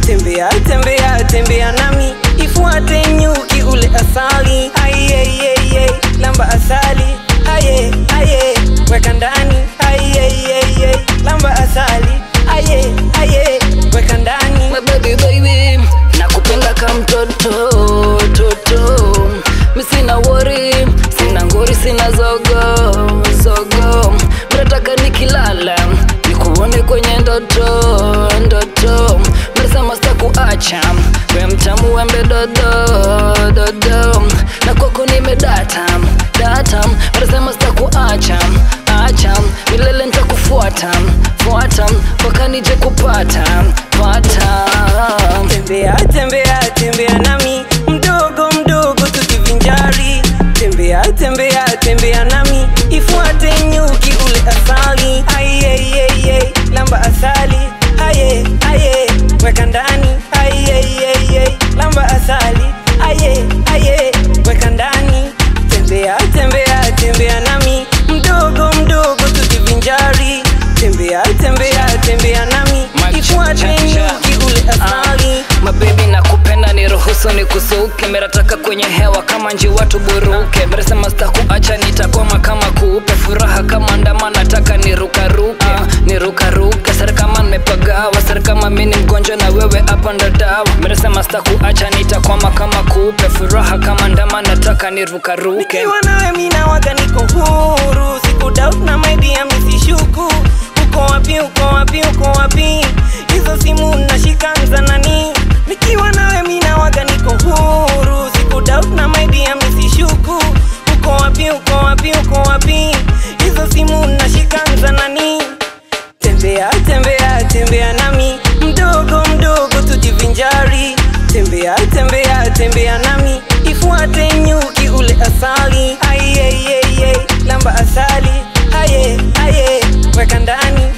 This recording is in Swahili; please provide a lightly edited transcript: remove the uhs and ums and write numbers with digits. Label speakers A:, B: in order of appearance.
A: Tembea, tembea, tembea nami, ifuate nyuki ule asali. Aye, lamba asali. Aye, weka ndani. Aye, lamba asali. Aye, weka ndani.
B: My baby, nakupenda kama mtoto, toto. Mi sina worry, sina ngori, sina zogo. Mnataka nikilala nikuone kwenye ndoto. Mnasema sitakuacha, we mtamu wembe dodo. Na kwako nimedata. Mnasema sitakuacha, milele nitakufuata mpaka nije kupata.
A: Tembea, tembea, tembea nami, mdogo tukivinjari. Tembea, tembea, tembea nami, ifuate nyuki ule asali. Aye, lamba asali. Aye, weka ndani. Aye, lamba asali. Aye, weka ndani. Tembea, tembea, tembea nami, mdogo tukivinjari. Tembea, tembea, tembea nami, ifuate nyuki ule asali.
B: Mababy nakupenda, niruhusu nikusuke. Merataka kwenye hewa kama njiwa tuburuke. Meresema sitakuacha, nitakwama kama kupe. Furaha kama ndama, nataka nirukaruke. Sari kama nimepagawa, sari kama mimi mgonjwa na wewe hapa ndo dawa. Meresema sitakuacha, nitakwama kama kupe. Furaha kama ndama, nataka nirukaruke.
A: Nikiwa nawe mina waga niko huru, siku doubt na my DM nisishuku. Uko wapi? Hizo simu nashikanza nani? Nikiwa nawe mina waga niko huru, siku doubt na my DM nisishuku. Uko wapi? Hizo simu nashikanza nani? Tembea, tembea, tembea nami, mdogo tujivinjari. Tembea, tembea, tembea nami, ifuate nyuki ule asali. Aye, lamba asali. Aye, weka ndani.